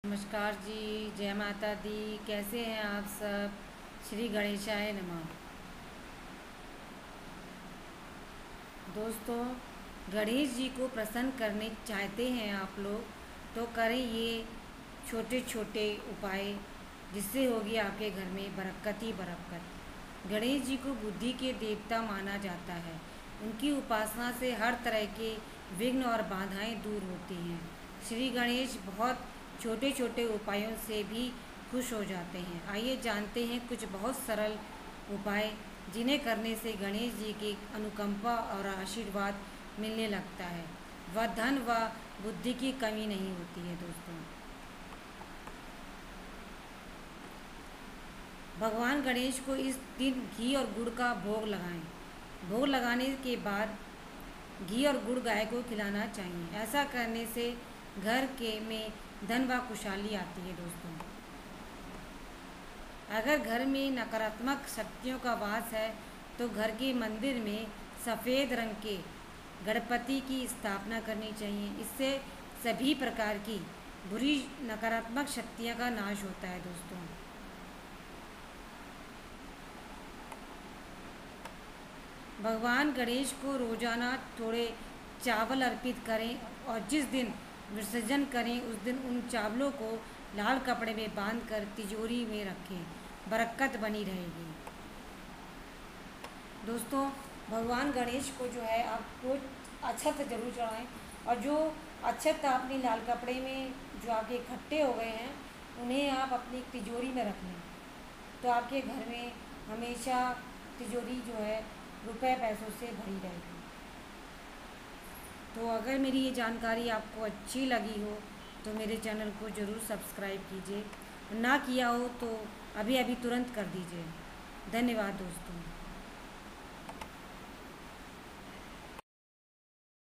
नमस्कार जी, जय माता दी। कैसे हैं आप सब? श्री गणेशाय नमः। दोस्तों, गणेश जी को प्रसन्न करने चाहते हैं आप लोग तो करें ये छोटे छोटे उपाय, जिससे होगी आपके घर में बरकत ही बरकत। गणेश जी को बुद्धि के देवता माना जाता है। उनकी उपासना से हर तरह के विघ्न और बाधाएं दूर होती हैं। श्री गणेश बहुत छोटे छोटे उपायों से भी खुश हो जाते हैं। आइए जानते हैं कुछ बहुत सरल उपाय, जिन्हें करने से गणेश जी की अनुकंपा और आशीर्वाद मिलने लगता है। वह धन व बुद्धि की कमी नहीं होती है। दोस्तों, भगवान गणेश को इस दिन घी और गुड़ का भोग लगाएं। भोग लगाने के बाद घी और गुड़ गाय को खिलाना चाहिए। ऐसा करने से घर के में धन व खुशहाली आती है। दोस्तों, अगर घर में नकारात्मक शक्तियों का वास है तो घर के मंदिर में सफ़ेद रंग के गणपति की स्थापना करनी चाहिए। इससे सभी प्रकार की बुरी नकारात्मक शक्तियों का नाश होता है। दोस्तों, भगवान गणेश को रोजाना थोड़े चावल अर्पित करें और जिस दिन विसर्जन करें उस दिन उन चावलों को लाल कपड़े में बांधकर तिजोरी में रखें। बरकत बनी रहेगी। दोस्तों, भगवान गणेश को जो है आप रोज अक्षत ज़रूर चढ़ाएं, और जो अक्षत आपने लाल कपड़े में जो आपके इकट्ठे हो गए हैं उन्हें आप अपनी तिजोरी में रख लें, तो आपके घर में हमेशा तिजोरी जो है रुपए पैसों से भरी रहेगी। तो अगर मेरी ये जानकारी आपको अच्छी लगी हो तो मेरे चैनल को ज़रूर सब्सक्राइब कीजिए, ना किया हो तो अभी अभी तुरंत कर दीजिए। धन्यवाद दोस्तों।